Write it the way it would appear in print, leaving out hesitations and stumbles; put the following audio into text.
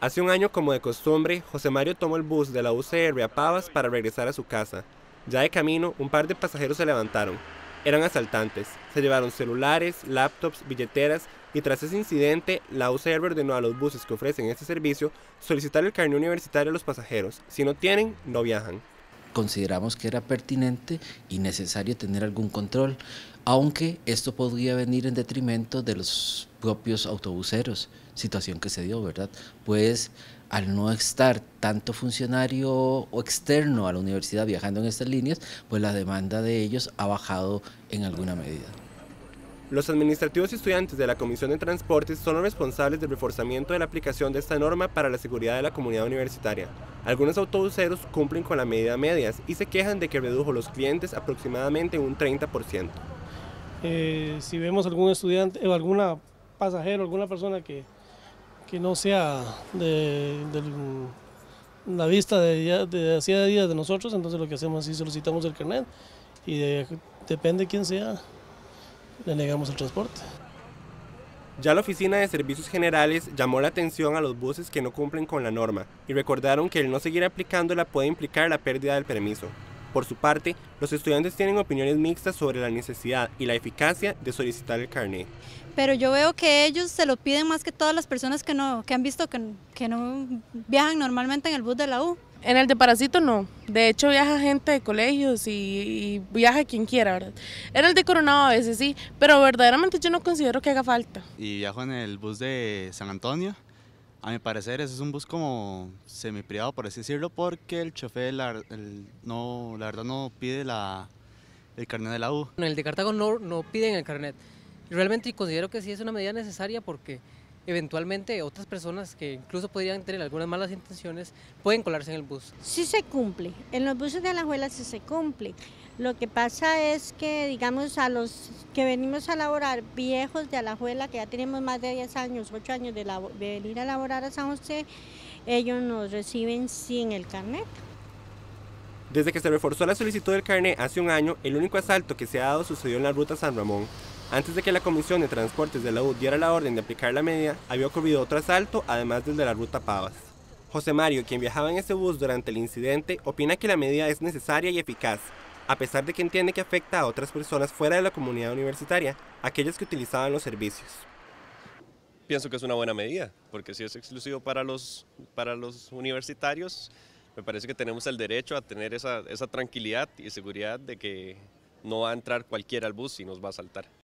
Hace un año, como de costumbre, José Mario tomó el bus de la UCR a Pavas para regresar a su casa. Ya de camino, un par de pasajeros se levantaron. Eran asaltantes. Se llevaron celulares, laptops, billeteras y tras ese incidente, la UCR ordenó a los buses que ofrecen este servicio solicitar el carnet universitario a los pasajeros. Si no tienen, no viajan. Consideramos que era pertinente y necesario tener algún control, aunque esto podría venir en detrimento de los propios autobuseros, situación que se dio, ¿verdad? Pues al no estar tanto funcionario o externo a la universidad viajando en estas líneas, pues la demanda de ellos ha bajado en alguna medida. Los administrativos y estudiantes de la Comisión de Transportes son los responsables del reforzamiento de la aplicación de esta norma para la seguridad de la comunidad universitaria. Algunos autobuseros cumplen con la medida a medias y se quejan de que redujo los clientes aproximadamente un 30%. Si vemos algún estudiante o alguna pasajero, alguna persona que no sea de la vista de hacía días de nosotros, entonces lo que hacemos es solicitamos el carnet y depende de quién sea, le negamos el transporte. Ya la Oficina de Servicios Generales llamó la atención a los buses que no cumplen con la norma y recordaron que el no seguir aplicándola puede implicar la pérdida del permiso. Por su parte, los estudiantes tienen opiniones mixtas sobre la necesidad y la eficacia de solicitar el carnet. Pero yo veo que ellos se lo piden más que todas las personas que han visto que no viajan normalmente en el bus de la U. En el de Paracito no, de hecho viaja gente de colegios y viaja quien quiera, ¿verdad? En el de Coronado a veces sí, pero verdaderamente yo no considero que haga falta. Y viajo en el bus de San Antonio. A mi parecer ese es un bus como semi-privado, por así decirlo, porque el chofer la verdad no pide el carnet de la U. En el de Cartago no piden el carnet. Realmente considero que sí es una medida necesaria porque eventualmente otras personas que incluso podrían tener algunas malas intenciones pueden colarse en el bus. Sí se cumple, en los buses de Alajuela sí se cumple. Lo que pasa es que, digamos, a los que venimos a laborar viejos de Alajuela, que ya tenemos más de 10 años, 8 años de venir a laborar a San José, ellos nos reciben sin el carnet. Desde que se reforzó la solicitud del carnet hace un año, el único asalto que se ha dado sucedió en la ruta San Ramón. Antes de que la Comisión de Transportes de la U diera la orden de aplicar la medida, había ocurrido otro asalto, además del de la ruta Pavas. José Mario, quien viajaba en ese bus durante el incidente, opina que la medida es necesaria y eficaz, a pesar de que entiende que afecta a otras personas fuera de la comunidad universitaria, aquellas que utilizaban los servicios. Pienso que es una buena medida, porque si es exclusivo para los universitarios, me parece que tenemos el derecho a tener esa tranquilidad y seguridad de que no va a entrar cualquiera al bus y nos va a asaltar.